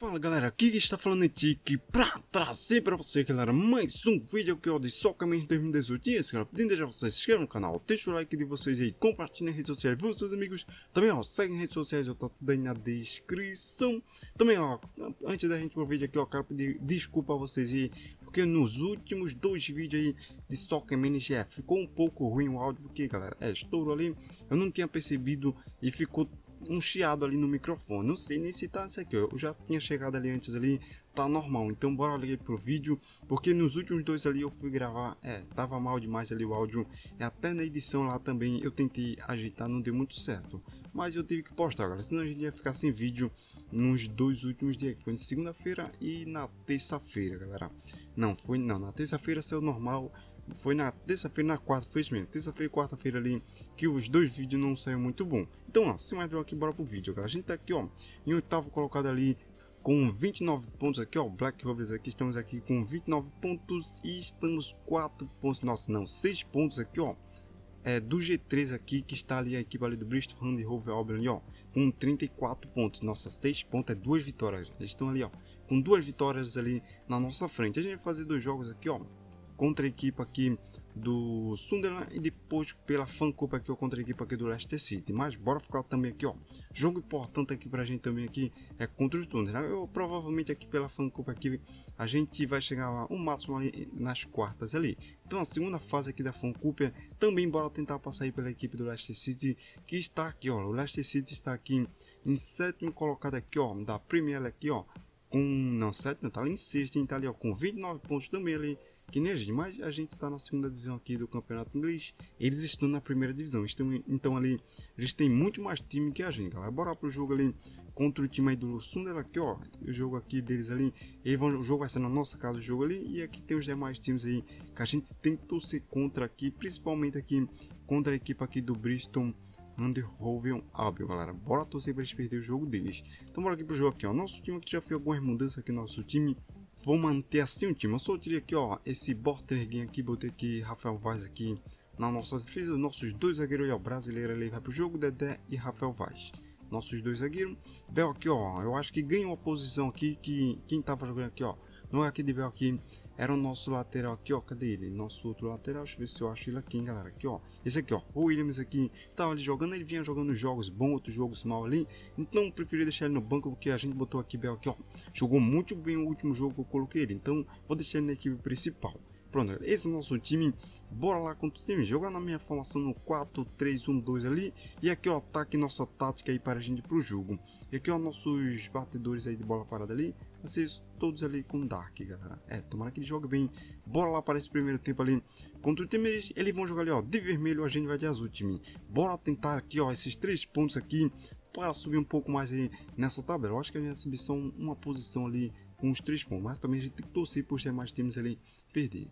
Fala galera, aqui que está falando é Tiki pra trazer para você, galera, mais um vídeo aqui ó, de Soccerman 2018. E esse, galera, pedindo deixar vocês se inscrevam no canal, deixa o like de vocês aí, compartilhem nas redes sociais para os seus amigos. Também ó, segue nas redes sociais, já tá tudo aí na descrição. Também ó, antes da gente ir pro vídeo aqui ó, quero pedir desculpa a vocês aí, porque nos últimos dois vídeos aí de Soccerman já ficou um pouco ruim o áudio, porque galera, estourou ali, eu não tinha percebido e ficou um chiado ali no microfone. Não sei nem se tá isso aqui, eu já tinha chegado ali antes ali, tá normal. Então bora ali pro vídeo, porque nos últimos dois ali eu fui gravar, tava mal demais ali o áudio, e até na edição lá também eu tentei ajeitar, não deu muito certo, mas eu tive que postar agora, senão a gente ia ficar sem vídeo nos dois últimos dias, que foi na segunda-feira e na terça-feira, galera. Não, na terça-feira saiu normal. Foi na terça-feira, na quarta, foi isso mesmo, terça-feira e quarta-feira ali, que os dois vídeos não saíram muito bom. Então ó, sem mais delongas aqui, bora pro vídeo, galera. A gente tá aqui ó, em oitavo colocado ali, com 29 pontos aqui ó, Black Rovers aqui, estamos aqui com 29 pontos e estamos 4 pontos, nossa não, 6 pontos aqui ó, do G3 aqui, que está ali a equipe ali do Bristol Hand Hove Albion ali ó, com 34 pontos, nossa, 6 pontos é 2 vitórias, eles estão ali ó, com 2 vitórias ali na nossa frente. A gente vai fazer dois jogos aqui ó, contra a equipe aqui do Sunderland e depois pela Fan Cup aqui, contra a equipe aqui do Leicester City. Mas bora ficar também aqui ó, jogo importante aqui pra gente também aqui é contra o Sunderland. Eu provavelmente aqui pela Fan Cup aqui a gente vai chegar lá o máximo ali nas quartas ali. Então a segunda fase aqui da Fan Cup também bora tentar passar aí pela equipe do Leicester City, que está aqui ó, o Leicester City está aqui em sétimo colocado aqui ó, da Premier League aqui ó, com, não, sétimo, tá ali em sexto, tá ali ó, com 29 pontos também ali, que nem a gente, mas a gente está na segunda divisão aqui do campeonato inglês, eles estão na primeira divisão, então ali eles têm muito mais time que a gente, galera. Bora pro jogo ali contra o time aí do Sunderland aqui ó, o jogo aqui deles ali, o jogo vai ser na nossa casa, o jogo ali, e aqui tem os demais times aí que a gente tem que torcer contra aqui, principalmente aqui contra a equipe aqui do Bristol Hand Hove Albion, galera. Bora torcer para eles perder o jogo deles. Então bora aqui pro jogo aqui ó, nosso time aqui já fez algumas mudanças aqui, nosso time. Vou manter assim o time. Eu só tirei aqui ó, esse Borterguin aqui, botei aqui Rafael Vaz aqui na nossa defesa. Nossos dois zagueiros aí ó, brasileiro ali vai pro jogo, Dedé e Rafael Vaz. Nossos dois zagueiros. Bel aqui ó, eu acho que ganhou a posição aqui, que quem tava jogando aqui ó, no aqui de Bel aqui, era o nosso lateral aqui ó, cadê ele? Nosso outro lateral, deixa eu ver se eu acho ele aqui, hein, galera. Aqui ó, esse aqui ó, o Williams aqui, tava ali jogando, ele vinha jogando jogos bons, outros jogos mal ali, então preferi deixar ele no banco, porque a gente botou aqui Bel aqui ó, jogou muito bem o último jogo que eu coloquei ele, então vou deixar ele na equipe principal. Pronto, esse é o nosso time. Bora lá contra o time, jogar na minha formação no 4-3-1-2 ali. E aqui ó, tá aqui nossa tática aí para a gente ir pro jogo. E aqui ó, nossos batedores aí de bola parada ali, vocês todos ali com Dark, galera. Tomara que ele jogue bem. Bora lá para esse primeiro tempo ali contra o time, eles vão jogar ali ó, de vermelho, a gente vai de azul, time. Bora tentar aqui ó, esses 3 pontos aqui para subir um pouco mais aí nessa tabela. Eu acho que a gente vai subir só uma posição ali com os 3 pontos, mas também a gente tem que torcer por ter mais times ali perder.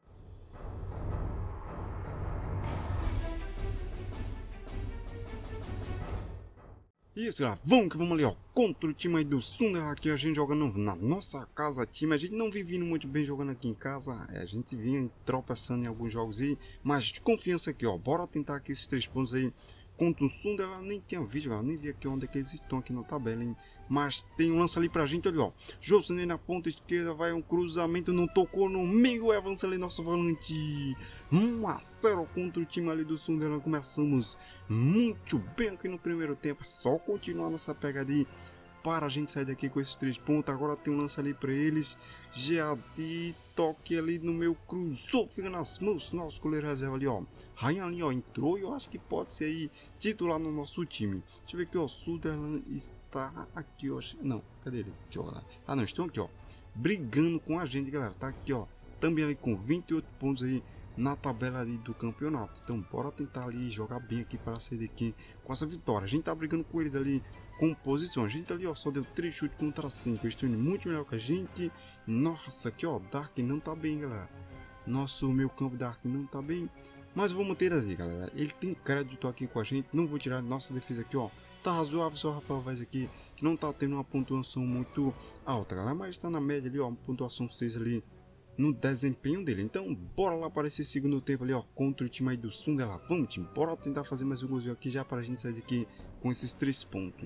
Isso, galera, vamos ali ó, contra o time aí do Sunderland aqui, a gente jogando na nossa casa, time, a gente não vem vindo muito bem jogando aqui em casa, a gente vinha tropeçando em alguns jogos aí, mas de confiança aqui ó, bora tentar aqui esses 3 pontos aí contra o Sunderland. Nem tinha visto, galera, nem vi aqui onde é que eles estão aqui na tabela, hein, mas tem um lance ali pra gente, olha ó, Josunei na ponta esquerda, vai um cruzamento, não tocou no meio, avança ali nosso volante, 1-0 contra o time ali do Sunderland. Começamos muito bem aqui no primeiro tempo, é só continuar nossa pegada aí para a gente sair daqui com esses 3 pontos. Agora tem um lance ali para eles, já de toque ali no meu, cruzou, fica nas mãos, nosso goleiro reserva ali ó, Ryan ali ó, entrou e eu acho que pode ser aí titular no nosso time. Deixa eu ver aqui ó, Sunderland está aqui ó, não, cadê eles? Aqui, ó, não, estão aqui ó, brigando com a gente, galera, tá aqui ó, também ali com 28 pontos aí na tabela ali do campeonato. Então bora tentar ali jogar bem aqui para sair daqui com essa vitória. A gente tá brigando com eles ali com posição, a gente ali ó, só deu 3 chutes contra 5, eles estão indo muito melhor que a gente. Nossa, aqui ó, Dark não tá bem, galera, nosso meio campo Dark não tá bem, mas vamos manter aí, galera, ele tem crédito aqui com a gente, não vou tirar nossa defesa aqui ó, tá razoável, só o Rafael Vaz aqui, que não tá tendo uma pontuação muito alta, galera, mas tá na média ali ó, uma pontuação 6 ali no desempenho dele. Então bora lá para esse segundo tempo ali ó, contra o time aí do Sunderland. Vamos, time, bora tentar fazer mais um golzinho aqui já para a gente sair daqui com esses 3 pontos.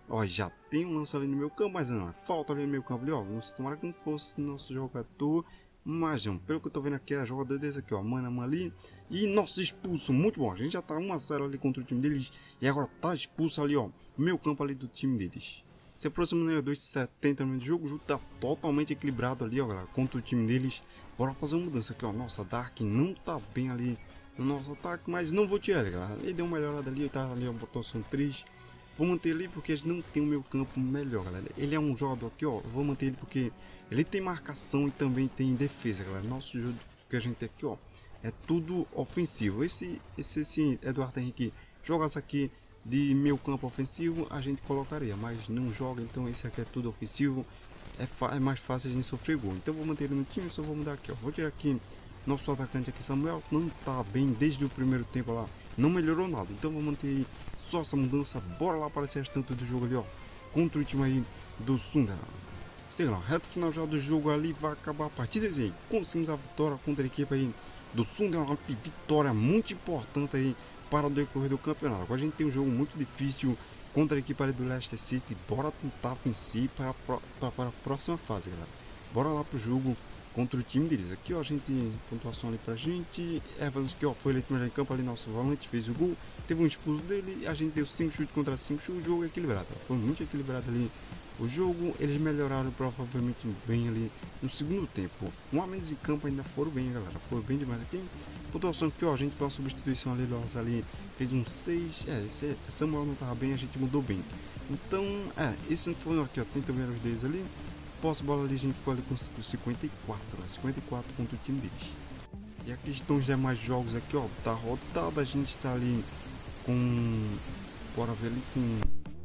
Ó, já tem um lance ali no meu campo, mas não, falta ali no meu campo ali, ó. Tomara que não fosse nosso jogador. Mas não, pelo que eu tô vendo aqui, é jogador desse aqui, ó, Manama ali. E nosso expulso, muito bom. A gente já tá 1-0 ali contra o time deles. E agora tá expulso ali, ó, meu campo ali do time deles. Se aproxima do 2,70 no jogo, o jogo tá totalmente equilibrado ali, ó, galera, contra o time deles. Bora fazer uma mudança aqui, ó. Nossa, Dark não tá bem ali no nosso ataque, mas não vou tirar ele, galera. Ele deu uma melhorada ali, tá ali, ó, pontuação 3. Vou manter ele porque a gente não tem o meu campo melhor, galera. Ele é um jogador aqui, ó. Vou manter ele porque ele tem marcação e também tem defesa, galera. Nosso jogo que a gente tem aqui, ó, é tudo ofensivo. Esse Eduardo Henrique jogasse aqui de meio campo ofensivo, a gente colocaria, mas não joga, então esse aqui é tudo ofensivo. É mais fácil a gente sofrer gol. Então vou manter ele no time, só vou mudar aqui, ó. Vou tirar aqui nosso atacante aqui, Samuel. Não tá bem desde o primeiro tempo lá. Não melhorou nada. Então vou manter só essa mudança. Bora lá aparecer as tantas do jogo ali, ó. Contra o time aí do Sunderland. Sei lá, reta final já do jogo ali, vai acabar a partida aí. Conseguimos a vitória contra a equipe aí do Sunderland. Uma vitória muito importante aí para o decorrer do campeonato. Agora a gente tem um jogo muito difícil contra a equipe ali do Leicester City. Bora tentar vencer para a próxima fase, galera. Bora lá pro jogo contra o time deles. Aqui, ó, a gente, pontuação ali pra gente. Evans aqui, ó, foi eleito melhor em campo ali, nosso volante, fez o gol. Teve um expulso dele, a gente deu 5 chutes contra 5 chutes, o jogo é equilibrado. Foi muito equilibrado ali o jogo. Eles melhoraram provavelmente bem ali no segundo tempo. Um a menos em campo ainda foram bem, galera. Foram bem demais aqui. Pontuação aqui, ó, a gente fez uma substituição ali, nossa, ali fez um 6. Esse Samuel não tava bem, a gente mudou bem. Então, esse não foi aqui, ó, tem também os deles ali. Posse bola ali, a gente ficou ali com 54, né? 54 contra o time deles. E aqui estão os demais jogos aqui, ó, tá rodada, a gente está ali com, bora ver ali, com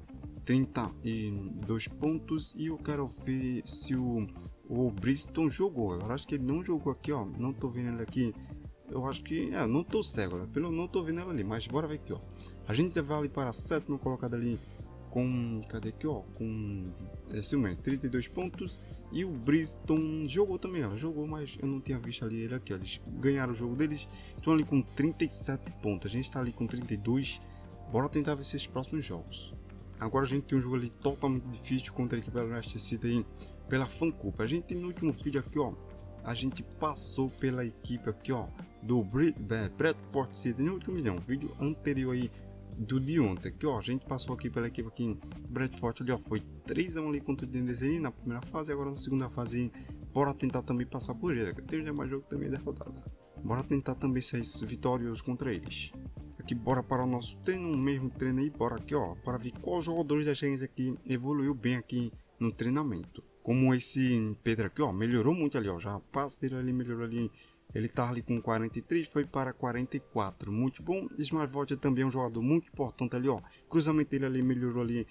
32 pontos. E eu quero ver se o Bristol jogou. Eu acho que ele não jogou aqui, ó, não tô vendo ele aqui. Eu acho que, não tô cego, né? Não tô vendo ele ali, mas bora ver aqui, ó. A gente vai ali para a sétima colocada ali com, cadê aqui, ó, com esse momento, 32 pontos. E o Bristol jogou também, ó, jogou, mas eu não tinha visto ali ele aqui, ó. Eles ganharam o jogo deles, estão ali com 37 pontos, a gente está ali com 32. Bora tentar ver esses próximos jogos. Agora a gente tem um jogo ali totalmente difícil contra a equipe do Leicester City aí, pela FanCup. A gente no último vídeo aqui, ó, a gente passou pela equipe aqui, ó, do Bradford City no último vídeo anterior aí do de ontem, aqui, ó, a gente passou aqui pela equipe aqui em Bradford ali, ó, foi 3-1 ali contra o DNDZ na primeira fase. Agora na segunda fase, bora tentar também passar por ele, tem mais jogo também da rodada. Bora tentar também sair vitoriosos contra eles. Aqui, bora para o nosso treino, o mesmo treino aí, bora aqui, ó, para ver qual jogadores da gente aqui evoluiu bem aqui no treinamento. Como esse Pedro aqui, ó, melhorou muito ali, ó, já a passe dele ali melhorou ali. Ele tá ali com 43, foi para 44, muito bom. Smartwatch também é um jogador muito importante ali, ó. Cruzamento dele ali melhorou ali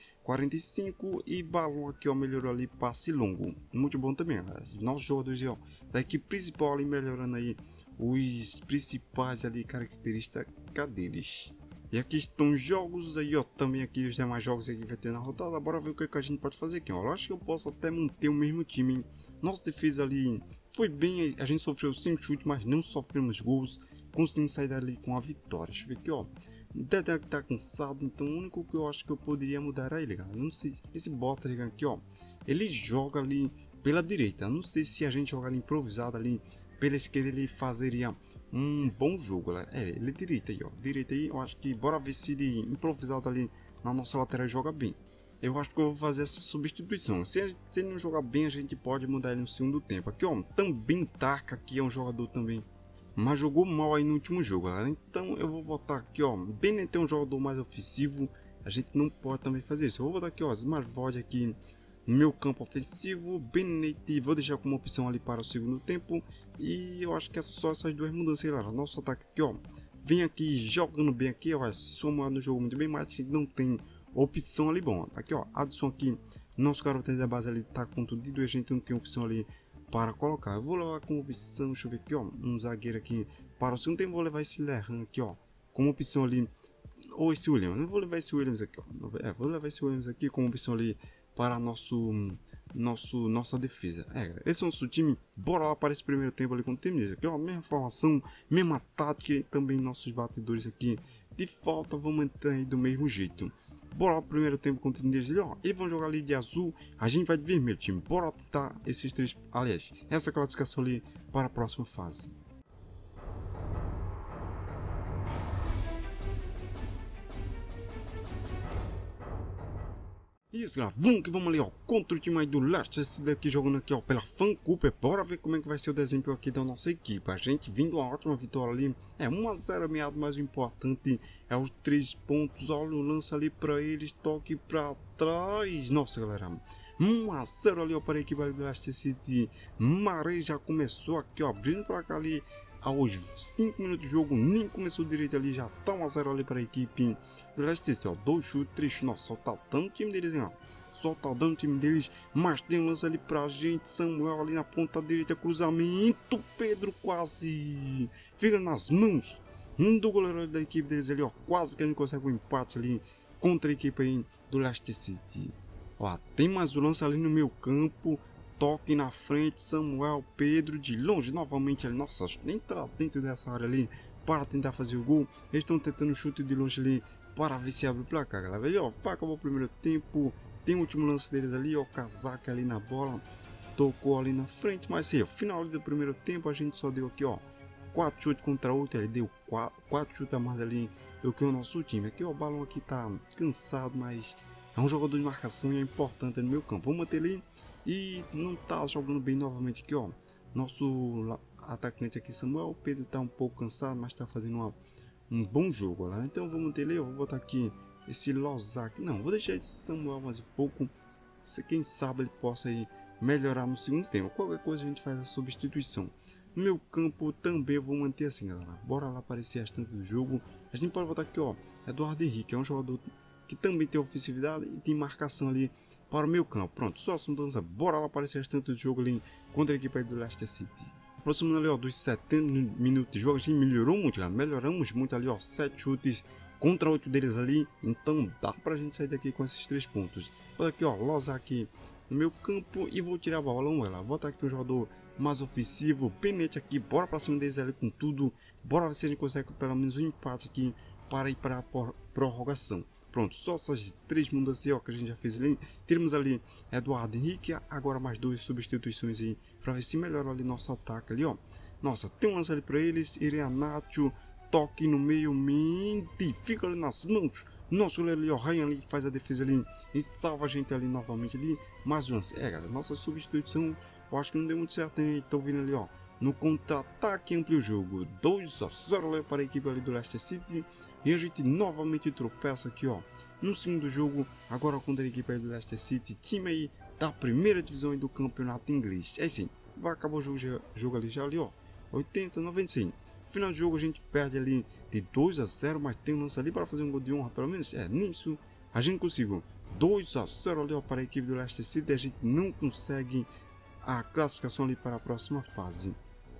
45 e balão aqui, ó, melhorou ali passe longo, muito bom também. Nossos jogadores, ó, da equipe principal ali melhorando aí os principais ali características deles. E aqui estão os jogos aí, ó, também aqui os demais jogos aqui vai ter na rodada. Bora ver o que a gente pode fazer aqui, ó. Eu acho que eu posso até manter o mesmo time, hein? Nossa defesa ali foi bem, a gente sofreu 5 chutes, mas não sofremos gols. Conseguimos sair dali com a vitória. Deixa eu ver aqui, ó. O Dedé tá cansado, então o único que eu acho que eu poderia mudar era ele, galera. Não sei, esse bota aqui, ó, ele joga ali pela direita. Não sei se a gente jogar ali improvisado ali pela esquerda, ele fazeria um bom jogo, galera. Ele é direita aí, ó. Direita aí, eu acho que bora ver se ele improvisado ali na nossa lateral joga bem. Eu acho que eu vou fazer essa substituição. Se ele não jogar bem, a gente pode mudar ele no segundo tempo. Aqui, ó, também Tarka aqui é um jogador também, mas jogou mal aí no último jogo, galera. Então eu vou botar aqui, ó, Bennett é um jogador mais ofensivo. A gente não pode também fazer isso. Eu vou botar aqui, ó, Smartwatch aqui no meu campo ofensivo. Bennett vou deixar como opção ali para o segundo tempo. E eu acho que é só essas duas mudanças, galera. Nosso ataque aqui, ó, vem aqui jogando bem aqui, ó, somando no jogo muito bem, mas a gente não tem opção ali. Bom, aqui, ó, Adson aqui, nosso garoto da base ali tá contundido, a gente não tem opção ali para colocar. Eu vou levar como opção, deixa eu ver aqui, ó, um zagueiro aqui para o segundo tempo. Vou levar esse Lerran aqui, ó, como opção ali, ou esse Williams. Não vou levar esse Williams aqui, ó, vou levar esse Williams aqui como opção ali para nossa defesa. Esse é o nosso time. Bora lá para esse primeiro tempo ali com o time deles. Aqui, ó, mesma formação, mesma tática e também nossos batedores aqui de falta vão manter aí do mesmo jeito. Bora pro primeiro tempo contra o time deles ali, ó. Eles vão jogar ali de azul, a gente vai de vermelho, time. Bora tentar esses três, aliás, essa classificação ali para a próxima fase. Isso, galera, vamos ali, ó, contra o time aí do Leicester City aqui, jogando aqui, ó, pela Fancouper. Bora ver como é que vai ser o desempenho aqui da nossa equipe. A gente vindo uma ótima vitória ali, 1-0 ameaçado, mas o importante é os 3 pontos. Olha o lance ali pra eles, toque pra trás. Nossa, galera, 1-0 ali, ó, para a equipe do Leicester City. Maré já começou aqui, ó, abrindo pra cá ali. Aos 5 minutos de jogo, nem começou direito ali, já tá 1-0 ali para a equipe do Leicester City, ó, 2 chutes, 3 chutes, nossa, só tá dando o time deles, hein, ó, só tá dando o time deles, mas tem um lance ali pra gente, Samuel ali na ponta direita, cruzamento, Pedro quase fica nas mãos do goleiro da equipe deles ali, ó, quase que a gente consegue um empate ali contra a equipe aí do Leicester City. Ó, tem mais um lance ali no meio campo, toque na frente, Samuel, Pedro de longe novamente ali, nossa, entra dentro dessa área ali para tentar fazer o gol. Eles estão tentando chute de longe ali para ver se abre o placar, galera. Aí, ó, vai acabar o primeiro tempo, tem o último lance deles ali, ó, casaca ali na bola, tocou ali na frente, mas sim, ó, final do primeiro tempo a gente só deu aqui, ó, 4 chutes contra 8, ele deu 4 chutes a mais ali do que o nosso time. Aqui, ó, o balão aqui tá cansado, mas é um jogador de marcação e é importante no meu campo. Vamos manter ele. E não tá jogando bem novamente aqui, ó. Nosso atacante aqui, Samuel. O Pedro tá um pouco cansado, mas tá fazendo um bom jogo, né? Então vamos ter ele. Eu vou botar aqui esse Lozak. Não, vou deixar esse Samuel mais um pouco. Quem sabe ele possa aí melhorar no segundo tempo. Qualquer coisa a gente faz a substituição. No meu campo também eu vou manter assim, galera. Bora lá aparecer as tantas do jogo. A gente pode botar aqui, ó, Eduardo Henrique. É um jogador que também tem ofensividade e tem marcação ali para o meu campo. Pronto, só essa mudança. Bora lá aparecer as tantas do jogo ali contra a equipe do Leicester City. Próximo ali, ó, dos 70 minutos de jogo, a gente melhorou muito, galera. Melhoramos muito ali, ó, 7 chutes contra 8 deles ali. Então dá pra gente sair daqui com esses 3 pontos. Olha aqui, ó, Loza aqui no meu campo e vou tirar a bola. Vamos lá, vou botar aqui um jogador mais ofensivo, Penete aqui, bora pra cima deles ali com tudo. Bora ver se a gente consegue pelo menos um empate aqui para ir para a prorrogação. Pronto, só essas 3 mudanças ó, que a gente já fez ali. Temos ali Eduardo Henrique, agora mais 2 substituições aí para ver se melhora ali nosso ataque ali, ó. Nossa, tem um lance ali para eles, Irianácio, toque no meio, mente, fica ali nas mãos. Nosso goleiro ali, ó, Ryan ali faz a defesa ali e salva a gente ali novamente ali. Mais um lance, galera, nossa substituição, eu acho que não deu muito certo, hein? Tô vindo ali, ó. No contra-ataque amplia o jogo, 2-0 para a equipe ali do Leicester City. E a gente novamente tropeça aqui, ó, no segundo jogo, agora contra a equipe aí do Leicester City, time aí da primeira divisão aí do campeonato inglês. É assim, vai acabar o jogo ali já ali, ó, 80, 95. Final do jogo a gente perde ali de 2-0, mas tem um lance ali para fazer um gol de honra, pelo menos, nisso a gente conseguiu 2-0 ali, ó, para a equipe do Leicester City. A gente não consegue a classificação ali para a próxima fase.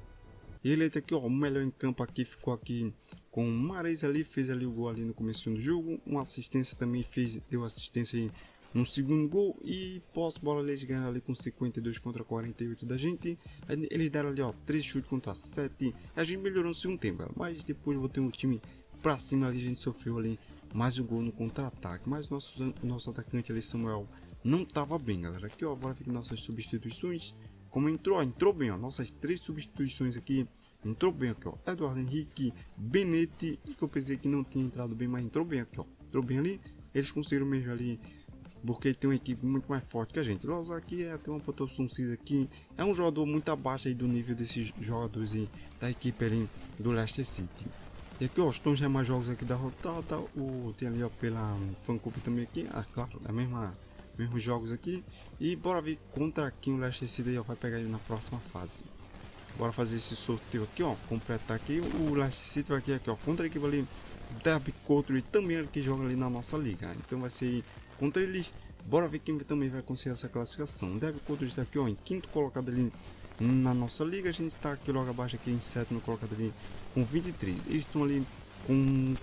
Ele tá aqui, ó, o melhor em campo aqui, ficou aqui com o Mares ali, fez ali o gol ali no começo do jogo, uma assistência também deu assistência aí no segundo gol e pós-bola eles ganharam ali com 52 contra 48 da gente. Eles deram ali, ó, 3 chutes contra 7, a gente melhorou no segundo tempo, galera. Mas depois eu botei um time pra cima ali, a gente sofreu ali mais um gol no contra-ataque, mas nosso atacante ali, Samuel, não tava bem, galera. Aqui, ó, agora fica nossas substituições. Como entrou bem, ó, nossas 3 substituições aqui, entrou bem aqui, ó, Eduardo Henrique, Benete, que eu pensei que não tinha entrado bem, mas entrou bem aqui, ó, entrou bem ali, eles conseguiram mesmo ali, porque ele tem uma equipe muito mais forte que a gente. Loza aqui tem uma pontuação 6 aqui, é um jogador muito abaixo aí do nível desses jogadores aí, da equipe ali do Leicester City. E aqui, ó, estão já mais jogos aqui da rodada, tem ali, ó, pela Fancouper também aqui, claro, a mesmos jogos aqui. E bora ver contra quem o Leicester City vai pegar ele na próxima fase. Bora fazer esse sorteio aqui, ó, completar aqui. O Leicester City vai aqui, ó, contra a equipe ali, Derby County, também que joga ali na nossa liga. Então vai ser contra eles. Bora ver quem também vai conseguir essa classificação. Derby County está aqui, ó, em 5º colocado ali na nossa liga. A gente está aqui logo abaixo aqui em 7º colocado ali com 23. Eles estão ali com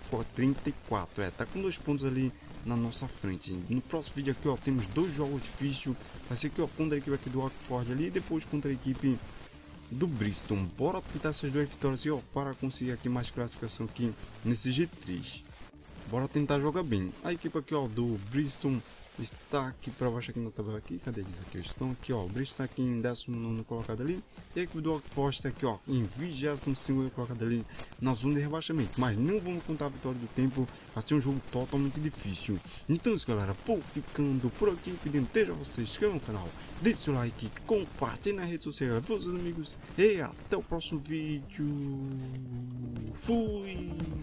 34, tá com 2 pontos ali na nossa frente. No próximo vídeo aqui, ó, temos 2 jogos difíceis. Vai ser aqui, ó, contra a equipe aqui do Oxford ali e depois contra a equipe do Bristol. Bora tentar essas 2 vitórias aqui, ó, para conseguir aqui mais classificação aqui nesse G3. Bora tentar jogar bem. A equipe aqui, ó, do Bristol está aqui para baixo aqui na tabela aqui. Cadê eles aqui? Estão aqui, ó. O Bristol está aqui em 19º colocado ali. E a equipe do Oxford está aqui, ó, em 22º colocado ali na zona de rebaixamento. Mas não vamos contar a vitória do tempo. Vai ser um jogo totalmente difícil. Então isso, galera, vou ficando por aqui, pedindo desde a vocês se inscrevam no canal, deixe o like, compartilhe na rede social com seus amigos. E até o próximo vídeo. Fui!